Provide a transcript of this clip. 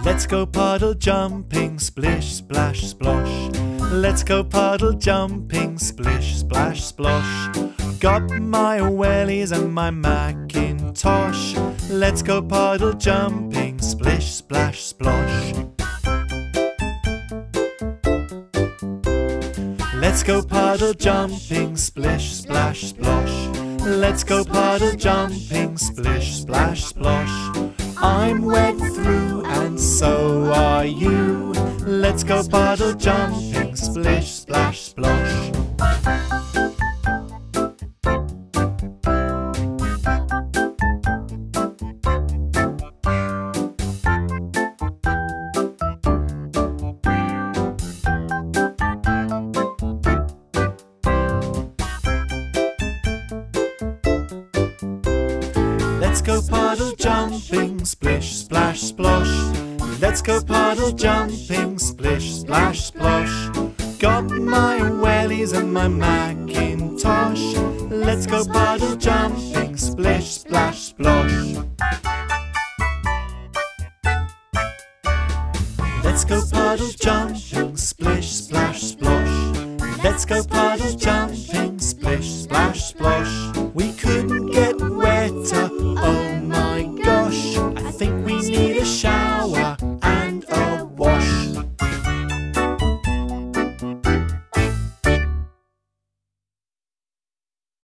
Let's go puddle jumping, splish, splash, splosh. Let's go puddle jumping, splish, splash, splosh. Got my wellies and my Macintosh. Let's go puddle jumping, splish, splash, splosh. Let's go puddle jumping, splish, splash, splosh. Let's go puddle jumping, splish, splash, splosh. I'm wet through and so are you. Let's go puddle jumping, splish, splash, splosh. Let's go puddle jumping, splish, splash, splosh. Let's go puddle jumping, splish, splash, splosh. Got my wellies and my Macintosh. Let's go puddle jumping, splish, splash, splosh. Let's go puddle jumping, splish, splash, splosh. Let's go puddle jumping, splish, splash, splosh. We couldn't get wetter, oh my gosh. I think we need a shower.